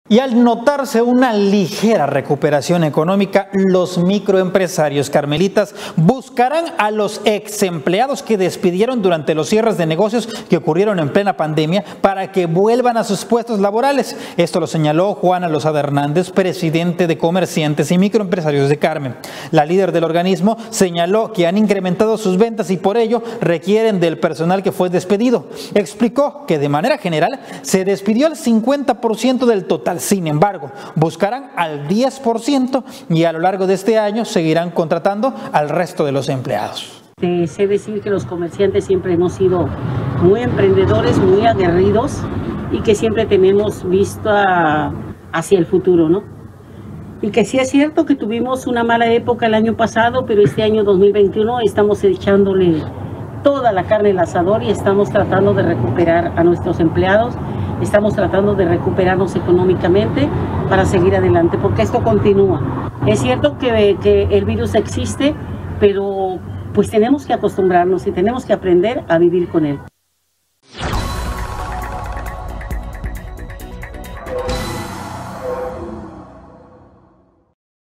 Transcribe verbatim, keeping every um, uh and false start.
Y al notarse una ligera recuperación económica, los microempresarios carmelitas buscarán a los ex empleados que despidieron durante los cierres de negocios que ocurrieron en plena pandemia para que vuelvan a sus puestos laborales. Esto lo señaló Juana Lozada Hernández, presidente de Comerciantes y Microempresarios de Carmen. La líder del organismo señaló que han incrementado sus ventas y por ello requieren del personal que fue despedido. Explicó que de manera general se despidió al cincuenta por ciento del total. Sin embargo, buscarán al diez por ciento y a lo largo de este año seguirán contratando al resto de los empleados. Te sé decir que los comerciantes siempre hemos sido muy emprendedores, muy aguerridos y que siempre tenemos vista hacia el futuro, ¿no? Y que sí es cierto que tuvimos una mala época el año pasado, pero este año dos mil veintiuno estamos echándole toda la carne al asador y estamos tratando de recuperar a nuestros empleados. Estamos tratando de recuperarnos económicamente para seguir adelante, porque esto continúa. Es cierto que, que el virus existe, pero pues tenemos que acostumbrarnos y tenemos que aprender a vivir con él.